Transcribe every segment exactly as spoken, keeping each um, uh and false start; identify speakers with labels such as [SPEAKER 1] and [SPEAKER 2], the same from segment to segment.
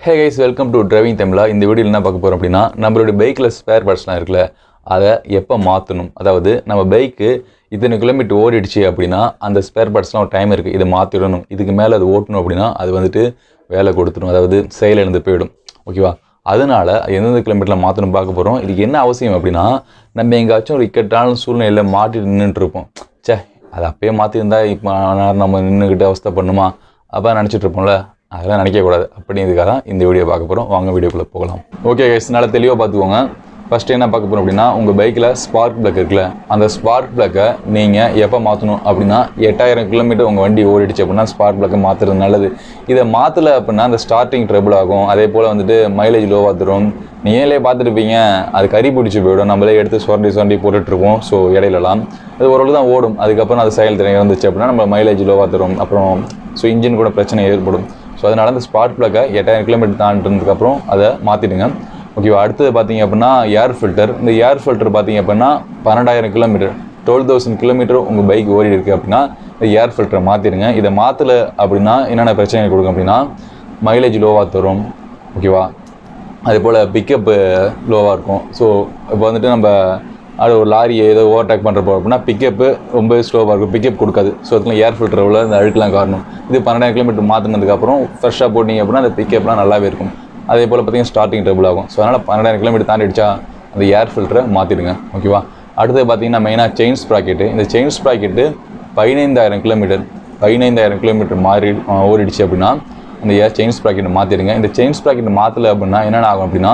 [SPEAKER 1] Hey guys, welcome to Driving Tamila. இந்த வீடியோல என்ன பார்க்க போறோம் அப்படினா நம்மளுடைய பைக்ல ஸ்பேர் பார்ட்ஸ்லாம் இருக்குல அதை எப்போ மாத்தணும். அதாவது நம்ம பைக் இத்தனை கிலோமீட்டர் ஓடிடுச்சு அப்படினா அந்த ஸ்பேர் பார்ட்ஸ்லாம் ஒரு டைம் இருக்கு. இத மாத்திடணும். இதுக்கு மேல அது ஓட்டணும் அப்படினா அது வந்துட்டு வேலை கொடுத்துரும். அதாவது செயல் இழந்து போய்டும். ஓகேவா? அதனால எந்தெந்த கிலோமீட்டர்ல மாத்தணும் பார்க்க போறோம். இதுக்கு என்ன அவசியம் அப்படினா நம்ம எங்காச்சும் ஒரு இக்கட்டான சூழ்நிலையில மாட்டி நின்னுட்டு இருப்போம். ச்சே அது அப்பவே மாத்தி இருந்தா இப்போ நம்ம நின்னுகிட்டு அவஸ்தை பண்ணுமா அப்ப நினைச்சிட்டு இருப்போம்ல. அதெல்லாம் நினைக்க கூடாது. அப்படிங்கிறதுக்காக தான் இந்த வீடியோ பார்க்க போறோம். வாங்க வீடியோக்குள்ள போகலாம். ஓகே गाइस, நல்லா தெளிவா பாத்துக்கோங்க. ஃபர்ஸ்ட் என்ன பார்க்க போறோம் அப்படினா உங்க பைக்ல ஸ்பார்க் பிளக் இருக்குல, அந்த ஸ்பார்க் பிளக்கை நீங்க எப்ப மாத்தணும் அப்படினா எட்டாயிரம் கிலோமீட்டர் உங்க வண்டி ஓடிடுச்சு அப்படினா ஸ்பார்க் பிளக்கை மாத்துறது நல்லது. இத மாத்தல அப்படினா அந்த ஸ்டார்டிங் ட்ரபிள் ஆகும். அதே போல வந்துட்டு மைலேஜ் லோவா தரும். நீங்களே பார்த்துருப்பீங்க, அது கறி பிடிச்சி போய்டும். நம்மளே எடுத்து சுரண்டி சுரண்டி போட்டுட்டு இருப்போம். ஸோ இடையிலலாம் அது ஓரளவு தான் ஓடும். அதுக்கப்புறம் அது செயல் திறன் இருந்துச்சு அப்படின்னா நம்ம மைலேஜ் லோவா தரும். அப்புறம் ஸோ இன்ஜின் கூட பிரச்சனை ஏற்படும். ஸோ அதனால் அந்த ஸ்பார்க் பிளக்கை எட்டாயிரம் கிலோமீட்டர் தாண்டினதுக்கப்புறம் அதை மாற்றிடுங்க. ஓகேவா? அடுத்தது பார்த்தீங்க அப்படின்னா ஏர் ஃபில்டர். இந்த ஏர் ஃபில்டர் பார்த்தீங்க அப்படின்னா பன்னெண்டாயிரம் கிலோமீட்டர் டுவெல் தௌசண்ட் கிலோமீட்டர் உங்கள் பைக் ஓடி இருக்குது அப்படின்னா இந்த ஏர் ஃபில்டரை மாற்றிடுங்க. இதை மாற்றலை அப்படின்னா என்னென்ன பிரச்சனை கொடுக்கும் அப்படின்னா மைலேஜ் லோவாக தரும். ஓகேவா? அதே போல் பிக்கப்பு லோவாக இருக்கும். ஸோ இப்போ வந்துட்டு நம்ம அது ஒரு லாரியை ஏதோ ஓவர்டேக் பண்ணுறப்போ அப்படின்னா பிக்கப்பு ரொம்ப ஸ்லோவாக இருக்கும், பிக்கப் கொடுக்காது. ஸோ அதுக்குலாம் ஏர் ஃபில்டர் உள்ள இந்த அழுக்கெலாம் காரணம். இது பன்னெண்டாயிரம் கிலோமீட்டர் மாற்றினதுக்கப்புறம் ஃப்ரெஷ்ஷாக போட்டிங்க அப்படின்னா அந்த பிக்கப்லாம் நல்லாவே இருக்கும். அதே போல் பார்த்தீங்கன்னா ஸ்டார்டிங் ட்ரபிள் ஆகும். ஸோ அதனால் பன்னெண்டாயிரம் கிலோமீட்டர் தாண்டிடுச்சா அந்த ஏர் ஃபில்டரை மாற்றிடுங்க. ஓகேவா? அடுத்தது பார்த்தீங்கன்னா மெயினாக செயின் ஸ்ப்ராக்கெட்டு. இந்த செயின் ஸ்ப்ராக்கெட்டு பதினைந்தாயிரம் கிலோமீட்டர் பதினைந்தாயிரம் கிலோமீட்டர் மாறி ஓடிடுச்சு அப்படின்னா அந்த ஏர் செயின் ஸ்ப்ராக்கெட்டை மாற்றிடுங்க. இந்த செயின் ஸ்ப்ராக்கெட்டை மாற்றலை அப்படின்னா என்னென்ன ஆகும் அப்படின்னா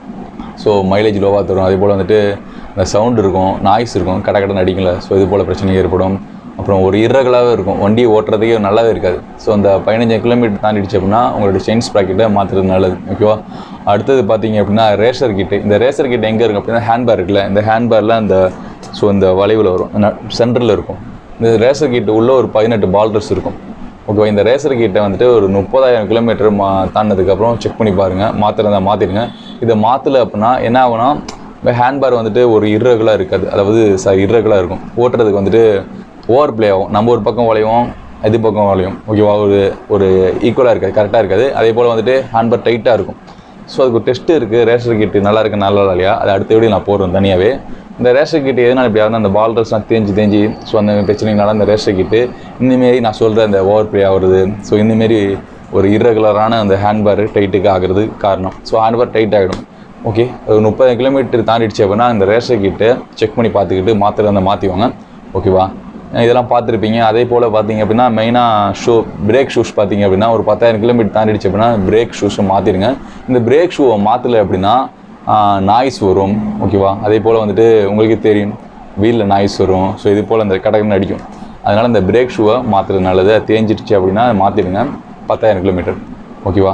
[SPEAKER 1] ஸோ மைலேஜ் லோவாக தரும். அதே போல் வந்துட்டு இந்த சவுண்ட் இருக்கும், நாய்ஸ் இருக்கும், கடை கடை அடிக்கல. ஸோ இது போல் பிரச்சனை ஏற்படும். அப்புறம் ஒரு இர்ரெகுலராகவே இருக்கும், வண்டியை ஓட்டுறதுக்கே நல்லாவே இருக்காது. ஸோ அந்த பதினஞ்சு கிலோமீட்டர் தாண்டிடுச்சு அப்படின்னா உங்களோட செயின் ஸ்ப்ராக்கெட்டை மாற்றுறது நல்லது. ஓகேவா? அடுத்தது பார்த்தீங்க அப்படின்னா ரேசர் கிட்டு. இந்த ரேசர் கிட் எங்கே இருக்குது அப்படின்னா ஹேண்ட் பேர் இருக்குல்ல, இந்த ஹேண்ட் பேரில் அந்த ஸோ இந்த வளைவில் வரும், சென்டரில் இருக்கும். இந்த ரேசர் கிட்டு உள்ள ஒரு பதினெட்டு பால்டர்ஸ் இருக்கும். ஓகேவா? இந்த ரேசர் கிட்டை வந்துட்டு ஒரு முப்பதாயிரம் கிலோமீட்டர் மா தாண்டினதுக்கப்புறம் செக் பண்ணி பாருங்கள். மாற்றுறதா மாற்றிடுங்க. இதை மாற்றலை அப்படின்னா என்ன ஆகுனா இப்போ ஹேண்ட் பார் வந்துட்டு ஒரு இர்ரெகுலராக இருக்காது. அதாவது ச இர்ரெகுலராக இருக்கும். ஓட்டுறதுக்கு வந்துட்டு ஓவர் ப்ளே ஆகும். நம்ம ஒரு பக்கம் வளையும், இது பக்கம் வளையும். ஓகேவா? ஒரு ஒரு ஈக்குவலாக இருக்காது, கரெக்டாக இருக்காது. அதே போல் வந்துட்டு ஹேண்ட் பார் டைட்டாக இருக்கும். ஸோ அதுக்கு ஒரு டெஸ்ட்டு இருக்குது. ரேசர் கிட்டு நல்லா இருக்குது நல்லா இல்லையா, அது அடுத்த வீடியோ நான் போடுறேன் தனியாகவே. இந்த ரேசர் கிட்டு எதனால் இப்படி ஆகுதுன்னா அந்த பால்டர்ஸ்லாம் தேஞ்சு தேஞ்சு ஸோ அந்த பிரச்சனைனால அந்த ரேசர் கிட்டு இந்தமாரி நான் சொல்கிற அந்த ஓவர் ப்ளே ஆகுறது. ஸோ இந்தமாரி ஒரு இர்ரெகுலரான அந்த ஹேண்ட் பார் டைட்டுக்கு ஆகிறது காரணம். ஸோ ஹேண்ட் பார் டைட் ஆகிடும். ஓகே, ஒரு முப்பது கிலோமீட்டர் தாண்டிடுச்சு அப்படின்னா அந்த ரேசர் கிட்ட செக் பண்ணி பார்த்துக்கிட்டு மாத்திரை அந்த மாற்றிவாங்க. ஓகேவா? இதெல்லாம் பார்த்துருப்பீங்க. அதே போல் பார்த்தீங்க அப்படின்னா மெயினாக ஷூ பிரேக் ஷூஸ் பார்த்தீங்க அப்படின்னா ஒரு பத்தாயிரம் கிலோமீட்டர் தாண்டிடுச்சு அப்படின்னா பிரேக் ஷூஸை மாற்றிடுங்க. இந்த பிரேக் ஷூவை மாற்றலை அப்படின்னா நாய்ஸ் வரும். ஓகேவா? அதே போல் வந்துட்டு உங்களுக்கே தெரியும் வீலில் நாய்ஸ் வரும். ஸோ இது போல் அந்த கடகன்னு அடிக்கும். அதனால் இந்த பிரேக் ஷூவை மாற்றுறது நல்லது. தேஞ்சிடுச்சு அப்படின்னா மாற்றிடுங்க பத்தாயிரம் கிலோமீட்டர். ஓகேவா?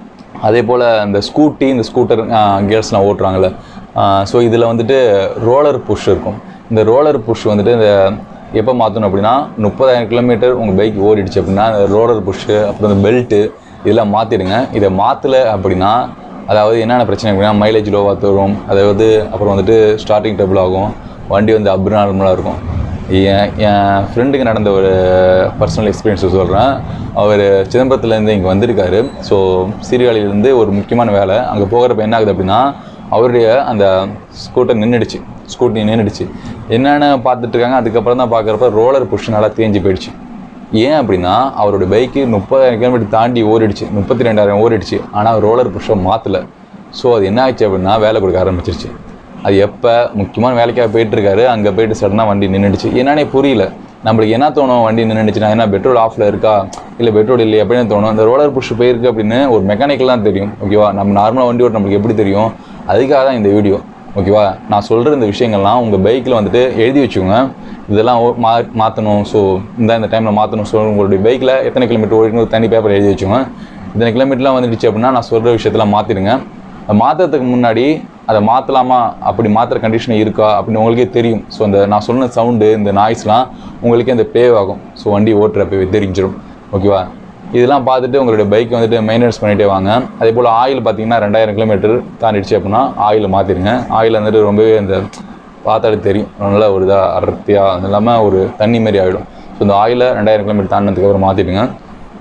[SPEAKER 1] அதே போல் இந்த ஸ்கூட்டி இந்த ஸ்கூட்டர் கேர்ஸ்லாம் ஓட்டுறாங்கள்ல, ஸோ இதில் வந்துட்டு ரோலர் புஷ் இருக்கும். இந்த ரோலர் புஷ் வந்துட்டு இந்த எப்போ மாற்றணும் அப்படின்னா முப்பதாயிரம் கிலோமீட்டர் உங்கள் பைக் ஓடிடுச்சு அப்படின்னா இந்த ரோலர் புஷ்ஷு அப்புறம் இந்த பெல்ட்டு இதெல்லாம் மாற்றிடுங்க. இதை மாற்றலை அப்படின்னா அதாவது என்னென்ன பிரச்சனை அப்படின்னா மைலேஜ் லோவாக தரும். அதாவது அப்புறம் வந்துட்டு ஸ்டார்டிங் ட்ரபிள் ஆகும், வண்டி வந்து அப்நார்மலாக இருக்கும். என் என் ஃப்ரெண்டுக்கு நடந்த ஒரு பர்சனல் எக்ஸ்பீரியன்ஸை சொல்கிறேன். அவர் சிதம்பரத்துலேருந்து இங்கே வந்திருக்காரு. ஸோ சீர்காழியிலேருந்து ஒரு முக்கியமான வேலை அங்கே போகிறப்ப என்ன ஆகுது அப்படின்னா அவருடைய அந்த ஸ்கூட்டர் நின்றுடுச்சு, ஸ்கூட்டி நின்றுடுச்சு. என்னென்னு பார்த்துட்ருக்காங்க. அதுக்கப்புறம் தான் பார்க்குறப்ப ரோலர் புஷ் நல்லா தேஞ்சு போயிடுச்சு. ஏன் அப்படின்னா அவருடைய பைக்கு முப்பதாயிரம் கிலோமீட்டர் தாண்டி ஓடிடுச்சு, முப்பத்தி ரெண்டாயிரம் ஓடிடுச்சு. ஆனால் ரோலர் புஷ்ஷை மாற்றலை. ஸோ அது என்ன ஆச்சு அப்படின்னா வேலை கொடுக்க ஆரம்பிச்சிருச்சு. அது எப்போ முக்கியமான வேலைக்காக போயிட்டுருக்காரு, அங்கே போயிட்டு சடனாக வண்டி நின்றுடுச்சு. என்னன்னே புரியல. நம்மளுக்கு என்ன தோணும் வண்டி நின்றுடுச்சுன்னா ஏன்னா பெட்ரோல் ஆஃபில் இருக்கா இல்லை பெட்ரோல் இல்லையா அப்படின்னு தோணும். இந்த ரோலர் புஷ் போயிருக்கு அப்படின்னு ஒரு மெக்கானிக்கல் தான் தெரியும். ஓகேவா? நம்ம நார்மலாக வண்டி ஓட்ட நம்மளுக்கு எப்படி தெரியும்? அதுக்காக தான் இந்த வீடியோ. ஓகேவா? நான் சொல்கிற இந்த விஷயங்கள்லாம் உங்கள் பைக்கில் வந்துட்டு எழுதி வச்சுக்கோங்க. இதெல்லாம் மா மாற்றணும். ஸோ இந்த இந்த டைமில் மாற்றணும். ஸோ உங்களுடைய பைக்கில் எத்தனை கிலோமீட்டர் ஓடிக்கணும் தனி பேப்பர் எழுதி வச்சுக்கோங்க. இத்தனை கிலோமீட்டர்லாம் வந்துடுச்சு அப்படின்னா நான் சொல்கிற விஷயத்தெல்லாம் மாற்றிடுங்க. மாற்றுறதுக்கு முன்னாடி அதை மாற்றலாமா அப்படி மாற்றுற கண்டிஷன் இருக்கா அப்படின்னு உங்களுக்கே தெரியும். ஸோ அந்த நான் சொன்ன சவுண்டு இந்த நாய்ஸ்லாம் உங்களுக்கே அந்த ப்ளே ஆகும். ஸோ வண்டி ஓட்டுறப்பவே தெரிஞ்சிடும். ஓகேவா? இதெல்லாம் பார்த்துட்டு உங்களுடைய பைக் வந்துட்டு மெயின்டெனன்ஸ் பண்ணிகிட்டே வாங்க. அதே போல் ஆயில் பார்த்தீங்கன்னா ரெண்டாயிரம் கிலோமீட்டர் தாண்டிடுச்சு அப்படின்னா ஆயில் மாற்றிடுங்க. ஆயில் வந்துட்டு ரொம்பவே அந்த பார்த்தாலே தெரியும் நல்லா ஒரு இதாக அடர்த்தியாக அது இல்லாமல் ஒரு தண்ணி மாரி ஆகிடும். ஸோ இந்த ஆயிலை ரெண்டாயிரம் கிலோமீட்டர் தாண்டினதுக்கப்புறம் மாற்றிடுங்க.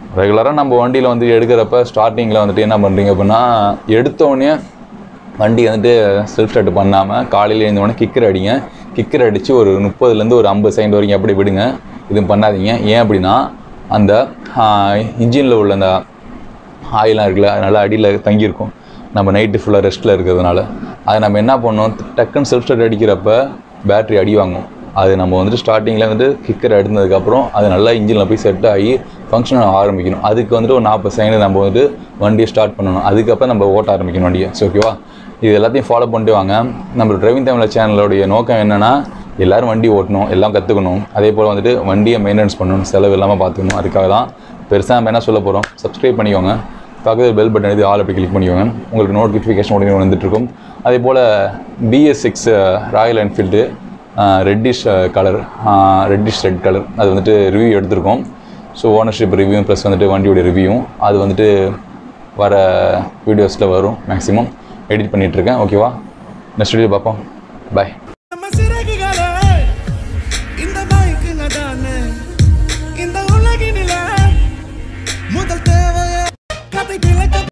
[SPEAKER 1] ரெகுலராக நம்ம வண்டியில் வந்து எடுக்கிறப்ப ஸ்டார்டிங்கில் வந்துட்டு என்ன பண்ணுறீங்க அப்படின்னா எடுத்தோடனே வண்டி வந்துட்டு செல்ஃப் ஸ்டார்ட் பண்ணாமல் காலையில் எழுந்தோடனே கிக்கர் அடிங்க. கிக்கர் அடித்து ஒரு முப்பதுலேருந்து ஒரு ஐம்பது செகண்ட் வரைக்கும் அப்படி விடுங்க. இதுவும் பண்ணாதீங்க. ஏன் அப்படின்னா அந்த இன்ஜினில் உள்ள அந்த ஆயிலாம் இருக்குல்ல, அதனால் அடியில் தங்கியிருக்கும். நம்ம நைட்டு ஃபுல்லாக ரெஸ்ட்டில் இருக்கிறதுனால அதை நம்ம என்ன பண்ணோம், டக்குன்னு செல்ஃப் ஸ்டார்ட் அடிக்கிறப்ப பேட்ரி அடி வாங்கும். அது நம்ம வந்துட்டு ஸ்டார்டிங்கில் வந்துட்டு கிக்கர் எடுத்ததுக்கப்புறம் அது நல்லா இன்ஜினில் போய் செட் ஆகி ஃபங்க்ஷன் ஆரம்பிக்கணும். அதுக்கு வந்துட்டு ஒரு நாற்பது செகண்ட் நம்ம வந்துட்டு வண்டியை ஸ்டார்ட் பண்ணணும். அதுக்கப்புறம் நம்ம ஓட்ட ஆரம்பிக்கணும் வண்டியை. ஸோ ஓகேவா, இது எல்லாத்தையும் ஃபாலோ பண்ணிட்டு வாங்க. நம்ம டிரைவிங் தமிழ் சேனலோடைய நோக்கம் என்னென்னா எல்லோரும் வண்டி ஓட்டணும், எல்லாம் கற்றுக்கணும். அதே போல் வந்துட்டு வண்டியை மெயின்டெனன்ஸ் பண்ணணும், செலவு இல்லாமல் பார்த்துக்கணும். அதுக்காக தான் பெருசாக நம்ம என்ன சொல்ல போகிறோம், சப்ஸ்கிரைப் பண்ணிக்கோங்க. பக்கத்தில் பெல் பட்டன் இது ஆல் அப்படி கிளிக் பண்ணிக்கோங்க. உங்களுக்கு நோட்டிஃபிகேஷன் உடனே வந்துட்டுருக்கும். அதே போல் BS six Royal Enfield reddish colour reddish red colour அது வந்துட்டு ரிவ்யூ எடுத்திருக்கோம். ஸோ ஓனர்ஷிப் ரிவ்யூ ப்ளஸ் வந்துட்டு வண்டியோட ரிவ்யூவும் அது வந்துட்டு வர வீடியோஸில் வரும். மேக்ஸிமம் எடிட் பண்ணிகிட்ருக்கேன். ஓகேவா, நெக்ஸ்ட் வீடியோ பார்ப்போம். பாய்.